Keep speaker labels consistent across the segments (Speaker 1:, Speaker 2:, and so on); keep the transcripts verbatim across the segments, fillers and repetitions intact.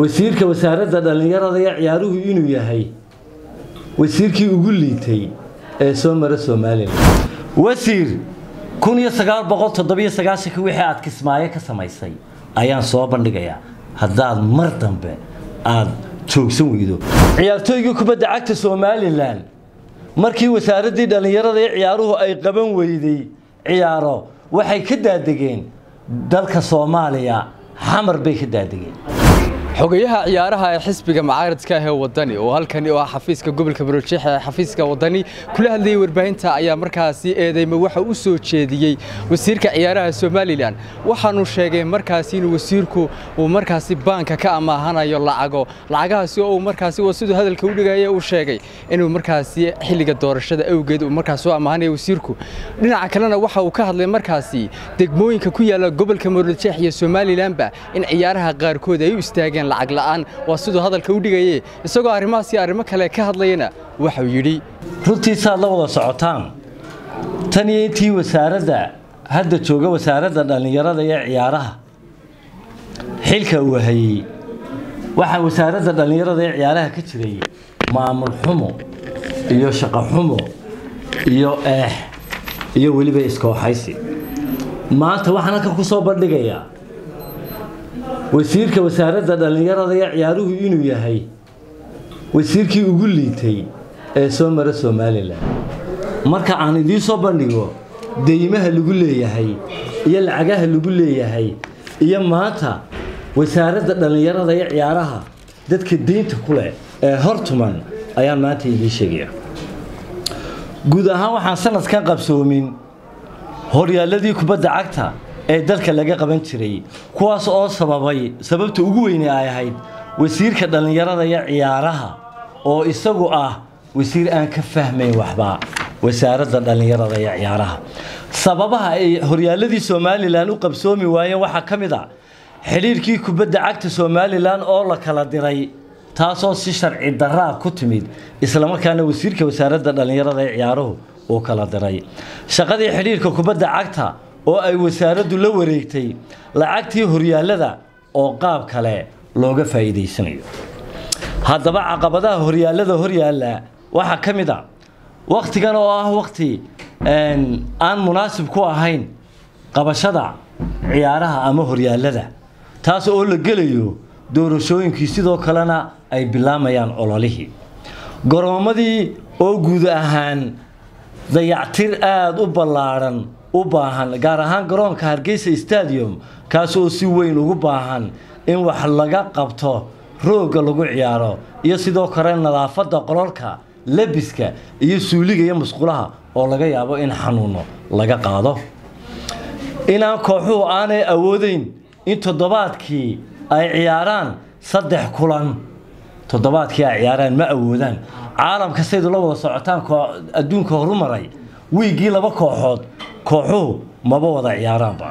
Speaker 1: wasiirka wasaaradda dhalinyarada iyo ciyaaruhu inuu yahay wasiirkii ugu liitay ee soo mara Soomaaliland wasiir kun iyo sagaal boqol toddoba iyo sagaashan wixii aad Kismaayo ka samaysay ayaan soo bandhigayaa haddaad mar dambe aad joogsan weydo ciyaartooyga kubadda cagta Soomaaliland markii wasaaradii dhalinyarada iyo ciyaaruhu ay qaban weyday ciyaaro waxay ka daadageen dalka Soomaaliya xamar bay ka daadageen
Speaker 2: xogayaha ciyaaraha ee xisbiga mucaaradka ah ee wadani oo halkan oo xafiiska gobolka Barojeex ee xafiiska wadani kula hadlayay warbaahinta ayaa markaasi eedeyma waxa uu soo jeediyay wasiirka ciyaaraha Soomaaliland waxaanu sheegay markaasi in wasiirku uu markaasi banka ka amaahanayo lacago lacagahaasi oo markaasi uu sidoo hadalka u dhigay uu sheegay inuu markaasi xilliga doorashada awgeed uu markaas u amaahanayo wasiirku dhinaca kalena waxa uu ka hadlay markaasi degmooyinka ku yaala gobolka Barojeex iyo Soomaaliland ba in ciyaaraha qaarkood ay u istaageen lacag la'aan waa sidoo hadalka u dhigayay isagoo arrimahaasi arrimo kale ka hadlayna waxa uu yiri
Speaker 1: runtii saad la wada socotaan tan iyo intii wasaaradda hadda jooga wasaaradda dhalinyarada iyo ciyaaraha xilka uu hayay waxa wasaaradda dhalinyarada iyo ciyaaraha ka jiray maamul xumo iyo shaqo xumo iyo eh iyo waliba iskooxaysi maanta waxaan halka ku soo bandhigayaa wasiirka wasaaradda dhalinyarada iyo ciyaaruhu inuu yahay wasiirkii ugu liitay ee soo mara Soomaaliland marka aan idin soo bandhigo deymaha lagu leeyahay iyo lacagaha lagu leeyahay iyo maanta wasaaradda dhalinyarada iyo ciyaaraha dadka deynta ku leh ee hortuman ayaan maanta idin sheegayaa guud ahaan waxaan sanadkan qabsoomin horyaaladii kubadda cagta ee dalka laga qaban jiray kuwaas oo sababay sababta ugu weyn ay ahayd wasiirka dhalinyarada iyo ciyaaraha oo isagu ah wasiir aan ka fahmayn waxba wasaaradda dhalinyarada iyo ciyaaraha sababaha ay horyaaladii Soomaaliland u qabsoomi waayeen waxa kamid ah xiriirkii kubadda cagta Soomaaliland oo la kala diray taasoo si sharci darro ku timid isla markaana wasiirka wasaaradda dhalinyarada iyo ciyaaruhu oo kala diray shaqadii xiriirka kubadda cagta oo ay wasaaraddu la wareegtay lacagtii horyaalada oo qaab kale looga faa'iideysanayo haddaba caqabadaha horyaalada horyaala waxa kamid ah waqtigan oo ah waqti aan munaasib ku ahayn qabashada ciyaaraha ama horyaalada taas oo la gelayo doorashooyinkii sidoo kalena ay bilaamayaan ololihii garoomadii oo guud ahaan dayactir aad u ballaaran u baahan gaar ahaan garoonka Hargeysa Stadium kaas oo si weyn ugu baahan in wax laga qabto rooga lagu ciyaaro iyo sidoo kale nadaafadda qololka labiska iyo suuliga iyo musqulaha oo laga yaabo in xanuuno laga qaado inaan kooxuhu aanay awoodeyn in toddobaadkii ay ciyaaraan saddex kulan toddobaadkii ay ciyaaraan ma awoodaan caalamka sayid la wada socotaan adduunka horumaray wiigii laba kooxood kooxuhu maba wada ciyaaraanba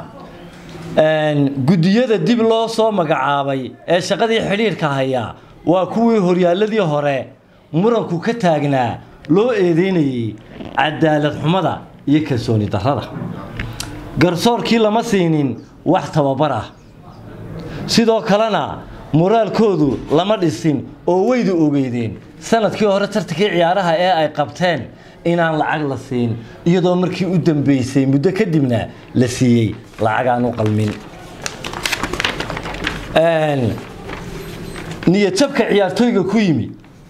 Speaker 1: gudiyada dib loo soo magacaabay ee shaqadii xiriirka haya waa kuwii horyaaladii hore muranku ka taagnaa loo eedeynayay cadaalad xumada iyo kalsooni darrada garsoorkii lama siinin wax tababar ah sidoo kalena moraalkoodu lama dhisin oo weydu ogeydeen sanadkii hore tartankii ciyaaraha ee ay qabteen inaan lacag la siin iyadoo markii u dambeysay muddo kadibna la siiyay lacag aan u qalmin een niyad jabka ciyaartooyga ku yimi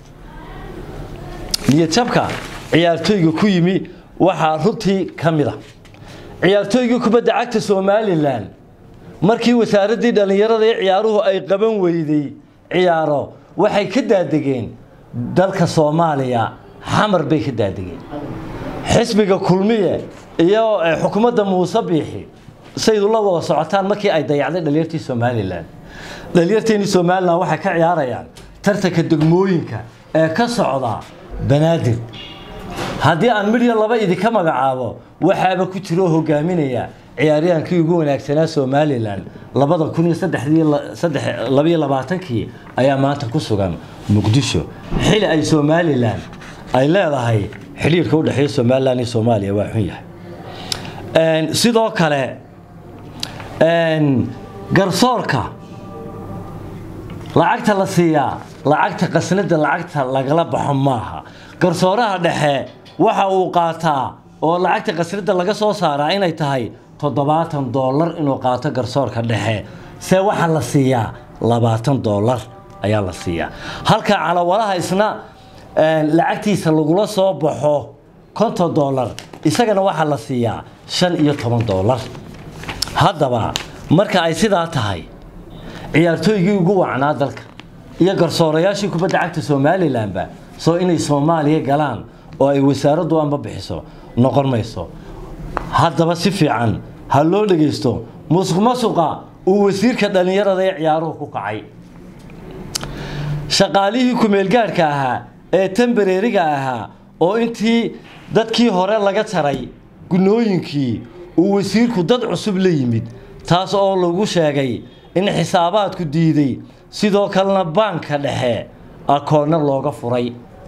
Speaker 1: niyad jabka ciyaartooyga ku yimi waxa runtii kamid ah ciyaartooyga kubadda cagta Soomaaliland markii wasaaradii dhalinyarada iyo ciyaaruhu ay qaban weyday ciyaaro waxay ka daadageen dalka Soomaaliya xamar bay ka daadageen xisbiga kulmiye iyo xukuumadda Muuse Biixi sayid la wada socotaan markii ay dayacday dhalinyartii Soomaaliland dhalinyartii Soomaaliland waxay ka ciyaarayaan tartanka degmooyinka ee ka socda Banaadir haddii aan midyo laba idinka magacaabo waxaaba ku jiro hogaaminaya ciyaaryahankii ugu wanaagsanaa Soomaaliland labada kun iyo saddex iyo labaatan ayaa maanta ku sugan Muqdisho xilli ay Soomaaliland ay leedahay xiriirka u dhaxeeya Soomaaliland iyo Soomaaliya waa xun yahay een sidoo kale een garsoorka lacagta la siiyaa lacagta qasnada lacagta lagala baxo maaha garsooraha dhexe waxa uu qaataa oo lacagta qasnada laga soo saaraa inay tahay toddobaatan dollar inuu qaato garsoorka dhexe se waxa la siiyaa labaatan dollar ayaa la siiyaa halka calawalaha isna lacagtiisa lagula soo baxo konton dollar isagana waxa la siiyaa shan iyo toban dollar haddaba marka ay sidaa tahay ciyaartooygii ugu wacnaa dalka iyo garsoorayaashii kubadda cagta Somaliland ba soo inay Soomaaliya galaan oo ay wasaaraddu amba bixiso noqon mayso haddaba si fiican ha loo dhageysto musuqmaasuqa uu wasiirka dhalinyarada ee ciyaaruhu ku kacay shaqaalihii ku meel gaarka ahaa ee temporary-ga ahaa oo intii dadkii hore laga taray gunooyinkii uu wasiirku dad cusub la yimid taas oo lagu sheegay in xisaabaadku diiday sidoo kalena banka dhexe akoonna looga furay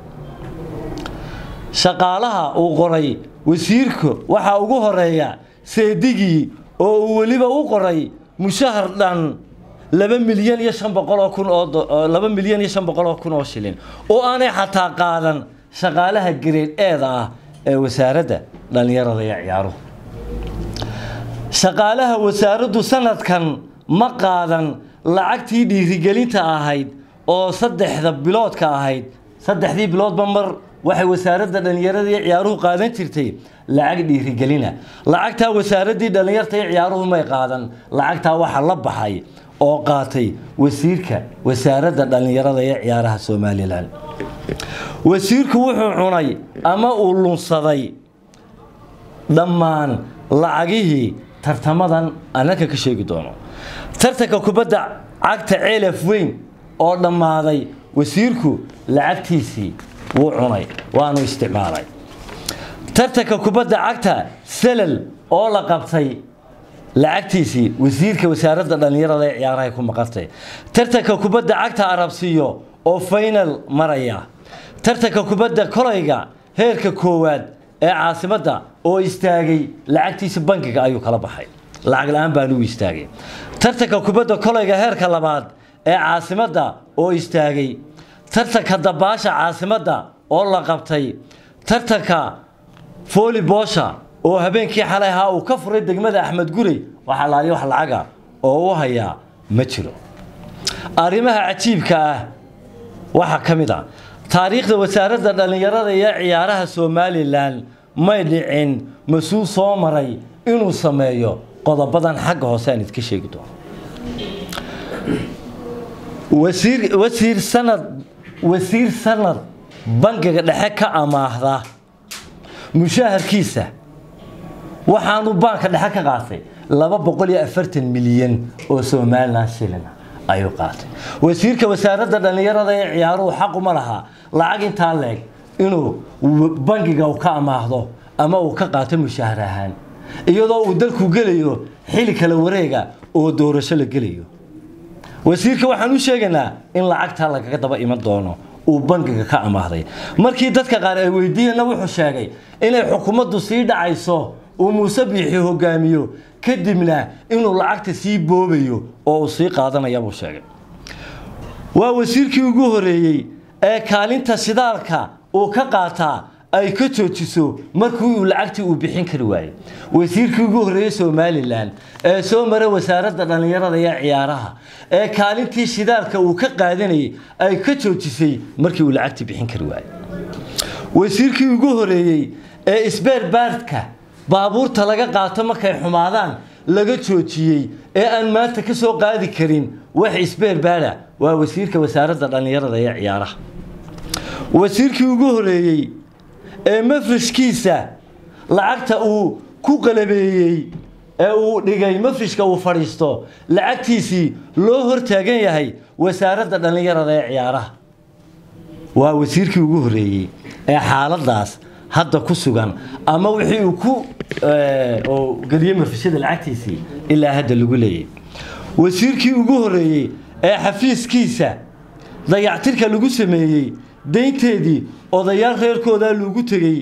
Speaker 1: shaqaalaha uu qoray wasiirku waxa ugu horeeya seedigii oo uu waliba u qoray mushahar dhan laba milyan iyo shan boqol oo kun oo laba milyan iyo shan boqol oo kun oo shilin oo aanay xataa qaadan shaqaalaha grade A-da ah ee wasaaradda dhalinyarada iyo ciyaaruhu shaqaalaha wasaaraddu sanadkan ma qaadan lacagtii dhiirigelinta ahayd oo saddexda biloodka ahayd saddexdii biloodba mar waxay wasaaradda dhalinyarada iyo ciyaaruhu qaadan jirtay lacag dhiirigelina lacagta wasaaradii dhalinyarada iyo ciyaaruhu may qaadan lacagta waxa la baxay oo qaatay wasiirka wasaaradda dhalinyarada iyo ciyaaraha Somaliland wasiirku wuxuu cunay ama uu lunsaday dhammaan lacagihii tartamadan anaka ka sheegi doono tartanka kubadda cagta ceelaf weyn oo dhamaaday wasiirku lacagtiisii wuu cunay waanu isticmaalay tartanka kubadda cagta salal oo la qabtay lacagtiisii wasiirka wasaaradda dhalinyarada ee ciyaaraha ku maqartay tartanka kubadda cagta arabsiyo oo final maraya tartanka kubadda kolayga heerka koowaad ee caasimadda oo istaagay lacagtiisa bankiga ayuu kala baxay lacag la'aan baan u istaagay tartanka kubadda kolayga heerka labaad ee caasimadda oo istaagay tartanka dabaasha caasimadda oo la qabtay tartanka volleyball oo habeenkii xalay ahaa uu ka furay degmada Axmed Gurey waxa la wax lacaga oo uu haya ma jiro arimaha cajiibka ah waxa kamid ah taariikhda wasaaradda dhalinyarada iyo ciyaaraha Somaliland may dhicin mas'uul soo maray inuu sameeyo qodobadan xagga hoose aan idin sheegi doono wasiir wasiir sanad wasiir sanad bangiga dhexe ka amaahda mushaharkiisa waxaanu banka dhexe ka qaatay laba boqol iyo afartan milyan oo Somaliland shilin ayuu qaatay wasiirka wasaaradda dhalinyarada ee ciyaaruhu xaq uma laha lacag inta leeg inuu bangiga ka amaahdo ama uu ka qaato mushahar ahaan iyadoo uu dalku gelayo xilli kala wareega oo doorasho la gelayo wasiirka waxaan u sheegaynaa in lacagta laga daba iman doono uu bangiga ka amaahday markii dadka qaar ay weydiiyeen wuxuu sheegay inay xukuumaddu sii dhacayso oo Muuse Biixi hogaamiyo kadibna inuu lacagta sii boobayo oo uu sii qaadanayo buu sheegay waa wasiirkii ugu horeeyay ee kaalinta shidaalka uu ka qaataa ay ka joojiso markii uu lacagtii uu bixin kari waayay wasiirkii ugu horeeyay Somaliland ee soo maray wasaaradda dhalinyarada iyo ciyaaraha ee kaalintii shidaalka uu ka qaadanayay ay ka joojisay markii uu lacagtii bixin kari waayay wasiirkii ugu horeeyay ee isbeerbaarka baabuurta laga qaato markay xumaadaan laga joojiyay ee aan maanta ka soo qaadi karin wax isbeerbaara waa wasiirka wasaaradda dhalinyarada iyo ciyaaraha wasiirkii ugu horeeyay ee mafrishkiisa lacagta uu ku qalabeeyay ee uu dhigay mafrishka uu fariisto lacagtiisii loo hor taagan yahay wasaaradda dhalinyarada ee ciyaaraha waa wasiirkii ugu horeeyay ee xaaladaas hadda ku sugan ama wixii uu ku oo galiyay mafrishada lacagtiisii ilaa hadda lagu leeyay wasiirkii ugu horeeyay ee xafiiskiisa dayactirka lagu sameeyay deynteedii odayaal reerkooda lagu tagay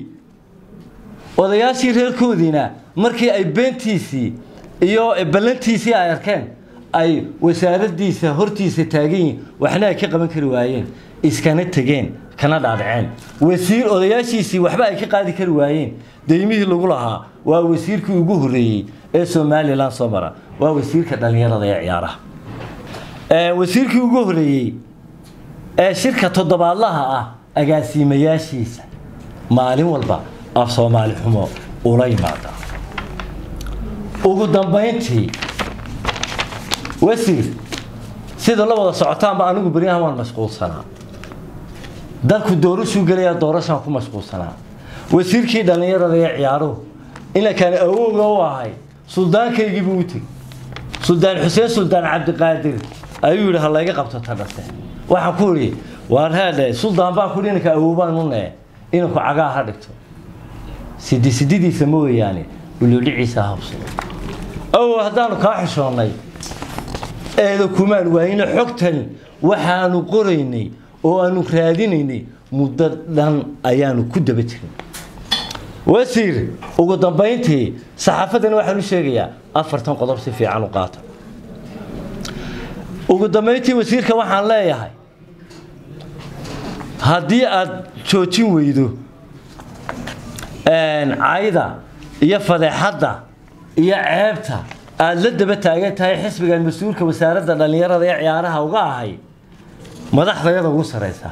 Speaker 1: odayaashii reerkoodiina markii ay beentiisii iyo ballantiisii ay arkeen ay wasaaraddiisa hortiisa taagan waxna ay ka qaban kari waayeen iskana tageen kana dhaadhaceen wasiir odayaashiisii waxba ay ka qaadi kari waayeen deymihii lagu lahaa waa wasiirkii ugu horeeyay ee Soomaaliland soo mara waa wasiirka dhalinyarada ee ciyaaraha ee wasiirkii ugu horeeyay ee shirka toddobaadlaha ah agaasimayaashiisa maalin walba af Soomaali xumo ula yimaada ugu dambeyntii wasiir sida la wada socotaan ba anigu bariyahan waan mashquulsanaa dalku doorasho galaya doorasho ku mashquulsanaa wasiirkii dhalinyarada ee ciyaaruhu ila kan awooga u ahay suldaankaygii buu tag suldaan xuseen suldaan cabdi qaadir ayuu yiri hal laga qabto tadhate waxa ku yiri waan haday suldaan baa ku dhinka awoobaan u nee inuu ku cagaha dhigto sidii sidiisa mooyaane wuu dhiciisa habso oo hadaan ka xishoonay ee kumaan waayna xogtan waxaanu qoraynay oo aanu raadinaynay muddo dhan ayaanu ku daba jirin wasiir ugu dambeyntii saxaafadan waxaan u sheegayaa afartan qodob si fiican u qaata ugu dambeyntii wasiirka waxaan leeyahay haddii aad joojin weydo een caayda iyo fadeexada iyo ceebta aad la daba taagan tahay xisbigan mas'uulka wasaaradda dhalinyarada ee ciyaaraha uga ahay madaxdayada ugu sareysa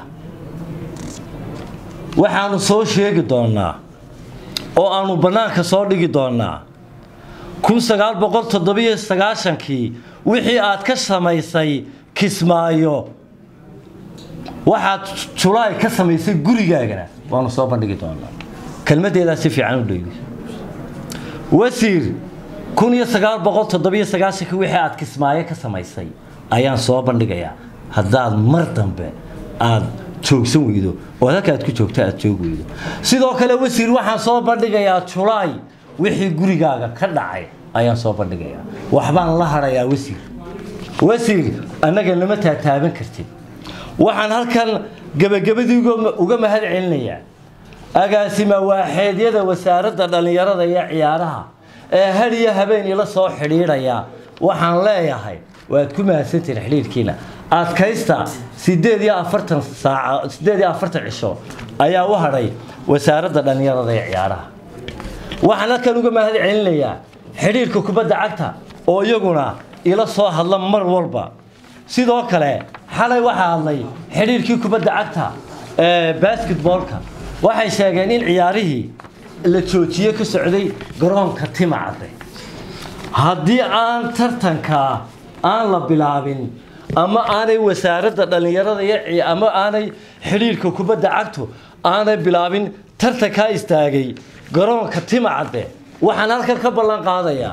Speaker 1: waxaanu soo sheegi doonaa oo aanu banaanka soo dhigi doonaa kun sagaal boqol toddoba iyo sagaashan kii wixii aad ka samaysay Kismaayo waxaad July ka samaysay gurigaaga waanu soo bandhigi doonaa kelmadeeda si fiican u dhigay wasiir kun iyo sagaal boqol toddoba iyo sagaashan kii wixii aad Kismaayo ka samaysay ayaan soo bandhigayaa haddaad mar dambe aad joogsan weydo oo halka aad ku joogtaa aad joog weydo sidoo kale wasiir waxaan soo bandhigayaa July wixii gurigaaga ka dhacay ayaan soo bandhigayaa waxbaan la harayaa wasiir wasiir anaga lama taataaban kartid waxaan halkan gabagabadii uga mahad celinayaa agaasima waaxeedyada wasaaradda dhalinyarada iyo ciyaaraha ee hadiya habeen ila soo xiriiraya waxaan leeyahay waad ku mahadsantiin xiriirkiina adkaysta sideed iyo afartan saac sideed iyo afartan cisho ayaa u haray wasaaradda dhalinyarada ee ciyaaraha waxaan halkan uga mahad celinayaa xiriirka kubadda cagta oo iyaguna ila soo hadla mar walba sidoo kale xalay waxa hadlay xiriirkii kubadda cagta ee basketballka waxay sheegeen in ciyaarihii la joojiyo ka socday garoonka Timacade haddii aan tartanka aan la bilaabin ama aanay wasaaradda dhalinyarada iyo ama aanay xiriirka kubadda cagtu aanay bilaabin tartanka istaagay garoonka Timacade waxaan halkan ka ballan qaadayaa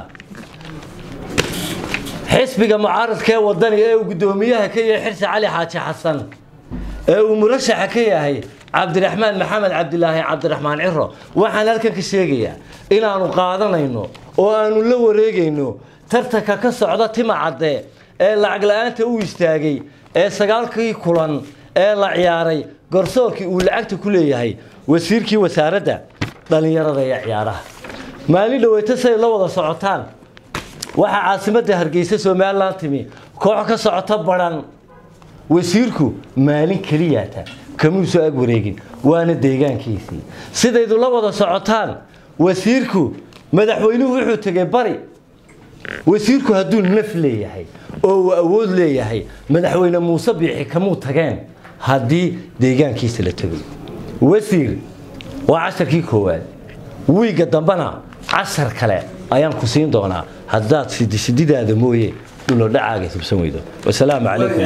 Speaker 1: xisbiga mucaaradka ee wadani ee gudoomiyaha ka yahay Xirsi Cali Xaaji Xasan ee uu murashax ka yahay Cabdiraxmaan Maxamed Cabdilaahi Cabdiraxmaan Ciro waxaan halkan ka sheegayaa inaanu qaadanayno oo aanu la wareegayno tartanka ka socda Timacade ee lacag la'aanta u istaagay ee sagaalkii kulan ee la ciyaaray garsoorkii uu lacagta ku leeyahay wasiirkii wasaaradda dhalinyarada ee ciyaaraha maalin dhaweeyta say la wada socotaan waxa caasimadda Hargeysa Soomaaliland timi koox ka socota baran wasiirku maalin kaliyaata kamuu soo ag wareegin waana deegaankiisii sidaydu la wada socotaan wasiirku madaxweynuhu wuxuu tagay bari wasiirku hadduu naf leeyahay oo uu awood leeyahay madaxweyne Muuse Biixi kamuu tageen haddii deegaankiisa la tagay wasiir waa casharkii koowaad wiiga dambana cashar kale ayaan ku siin doonaa haddaad sididaada mooye dhul dhacaaga subsan weydo wassalaamu calaykum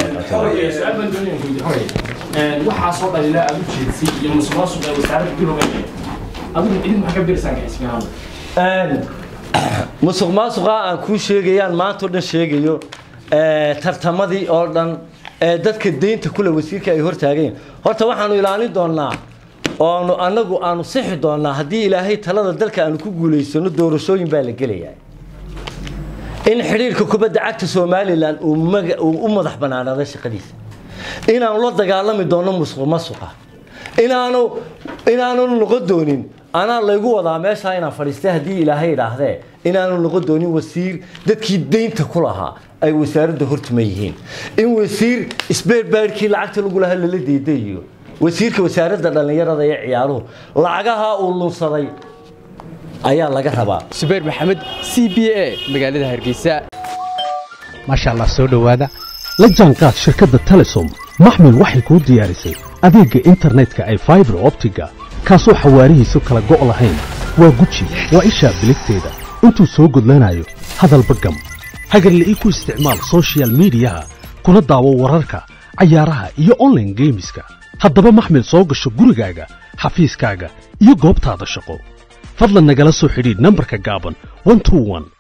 Speaker 3: waxaa soo dhalila aad u jeedsi iyo musuqmaasuq ee wasaaradda bilowga adigu idin maxaa ka birsan xisbigan
Speaker 1: een musuqmaasuqa aan ku sheegayaan maanta dhan sheegayo ee tartamadii oo dhan ee dadka deynta kula wasiirka ay hortaageen horta waxaanu ilaalin doonaa oo anagu aanu sixi doonaa haddii ilaahay talada dalka aanu ku guuleysano doorashooyin baa la gelayaa in xiriirka kubadda cagta Soomaaliland uu u madax banaanaado shaqadiisa inaanu la dagaalami doono musuqmaasuqa inaanu inaanu noqon doonin أنا اللي يقول هذا ماشي أنا فريسته دي إلى هاي رهذا إن أنا نقدوني وسير دتك الدين تكلها أي وسائر دهورت ميهين إن وسير إسبير باركي لعقت لقولها اللي دي ديو وسير كوسائر ده اللي يرى ذا يعياره لعقها والله صدي أيها لقى ربا
Speaker 2: سبير محمد سي بي إيه مقالة هرقيسة
Speaker 4: ما شاء الله سودو هذا لجانقات شركة تلسوم محمل وحي كود ديارسي أديق إنترنت كأي فايبر أوبتيكا كاسو حواريه سوكلا قوة لهين وقوتشي وإيشا بلكتيدا انتو سوقود لنايو هذا البقم هاقر اللي إيكو استعمال سوشيال ميديا كنا داو وراركا عيارها إيو أونلاين جيميسكا هادبا محمل سوق الشقوري كاقا حفيز كاقا إيو قوبتا هذا الشقو فضلا نقل سو حديد نمبر كاقابن واحد اثنين واحد